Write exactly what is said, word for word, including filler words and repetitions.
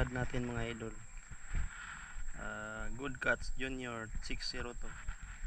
stud natin mga idol. Uh, good cuts junior six zero two.